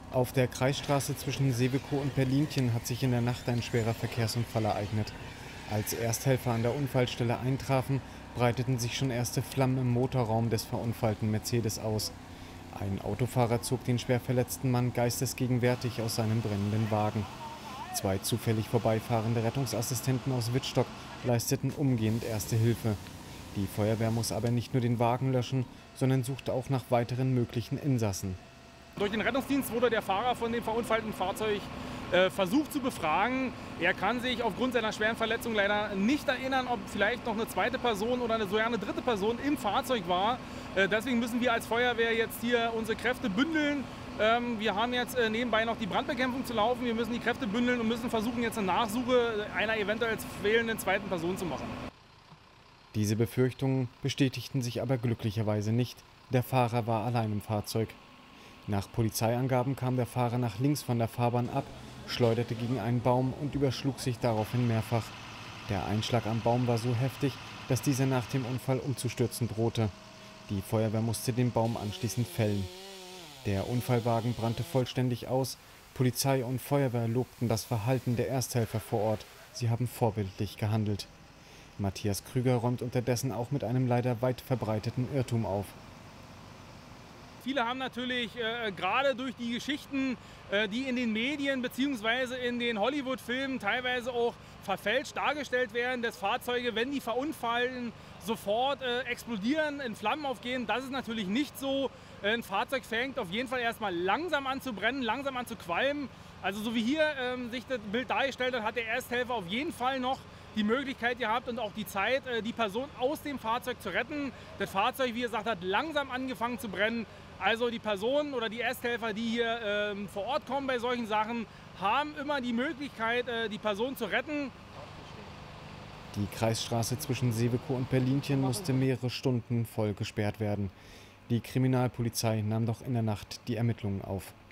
Auf der Kreisstraße zwischen Seebekow und Berlinchen hat sich in der Nacht ein schwerer Verkehrsunfall ereignet. Als Ersthelfer an der Unfallstelle eintrafen, breiteten sich schon erste Flammen im Motorraum des verunfallten Mercedes aus. Ein Autofahrer zog den schwer verletzten Mann geistesgegenwärtig aus seinem brennenden Wagen. Zwei zufällig vorbeifahrende Rettungsassistenten aus Wittstock leisteten umgehend erste Hilfe. Die Feuerwehr muss aber nicht nur den Wagen löschen, sondern sucht auch nach weiteren möglichen Insassen. Durch den Rettungsdienst wurde der Fahrer von dem verunfallten Fahrzeug versucht zu befragen. Er kann sich aufgrund seiner schweren Verletzung leider nicht erinnern, ob vielleicht noch eine zweite Person oder sogar eine dritte Person im Fahrzeug war. Deswegen müssen wir als Feuerwehr jetzt hier unsere Kräfte bündeln. Wir haben jetzt nebenbei noch die Brandbekämpfung zu laufen. Wir müssen die Kräfte bündeln und müssen versuchen, jetzt eine Nachsuche einer eventuell fehlenden zweiten Person zu machen. Diese Befürchtungen bestätigten sich aber glücklicherweise nicht. Der Fahrer war allein im Fahrzeug. Nach Polizeiangaben kam der Fahrer nach links von der Fahrbahn ab, schleuderte gegen einen Baum und überschlug sich daraufhin mehrfach. Der Einschlag am Baum war so heftig, dass dieser nach dem Unfall umzustürzen drohte. Die Feuerwehr musste den Baum anschließend fällen. Der Unfallwagen brannte vollständig aus. Polizei und Feuerwehr lobten das Verhalten der Ersthelfer vor Ort. Sie haben vorbildlich gehandelt. Matthias Krüger räumt unterdessen auch mit einem leider weit verbreiteten Irrtum auf. Viele haben natürlich gerade durch die Geschichten, die in den Medien bzw. in den Hollywood-Filmen teilweise auch verfälscht dargestellt werden, dass Fahrzeuge, wenn die verunfallen, sofort explodieren, in Flammen aufgehen. Das ist natürlich nicht so. Ein Fahrzeug fängt auf jeden Fall erstmal langsam an zu brennen, langsam an zu qualmen. Also so wie hier sich das Bild dargestellt hat, hat der Ersthelfer auf jeden Fall noch die Möglichkeit gehabt und auch die Zeit, die Person aus dem Fahrzeug zu retten. Das Fahrzeug, wie gesagt, hat langsam angefangen zu brennen. Also die Personen oder die Ersthelfer, die hier vor Ort kommen bei solchen Sachen, haben immer die Möglichkeit, die Person zu retten. Die Kreisstraße zwischen Seebekow und Berlinchen musste mehrere Stunden voll gesperrt werden. Die Kriminalpolizei nahm doch in der Nacht die Ermittlungen auf.